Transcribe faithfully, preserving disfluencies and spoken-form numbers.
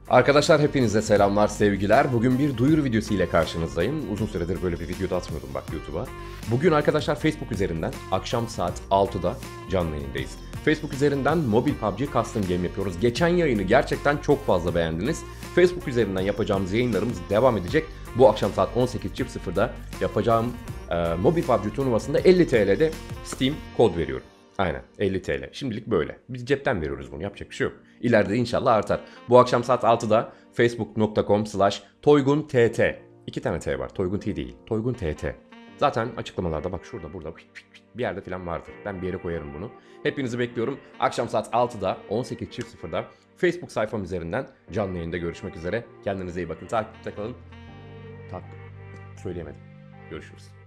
Arkadaşlar hepinize selamlar, sevgiler. Bugün bir duyuru videosu ile karşınızdayım. Uzun süredir böyle bir video da atmıyordum bak YouTube'a. Bugün arkadaşlar Facebook üzerinden akşam saat altıda canlı yayındayız. Facebook üzerinden mobil P U B G Custom Game yapıyoruz. Geçen yayını gerçekten çok fazla beğendiniz. Facebook üzerinden yapacağımız yayınlarımız devam edecek. Bu akşam saat on sekiz sıfırda yapacağım e, mobil P U B G turnuvasında elli T L'de Steam kod veriyorum. Aynen elli T L. Şimdilik böyle. Biz cepten veriyoruz bunu. Yapacak bir şey yok. İleride inşallah artar. Bu akşam saat altıda facebook nokta com slash toygun tt. İki tane T var. Toygun T değil. Toygun T T. Zaten açıklamalarda bak şurada burada bir yerde falan vardır. Ben bir yere koyarım bunu. Hepinizi bekliyorum. Akşam saat altıda on sekiz sıfırda Facebook sayfam üzerinden canlı yayında görüşmek üzere. Kendinize iyi bakın. Takipte kalın. Tak söyleyemedim. Görüşürüz.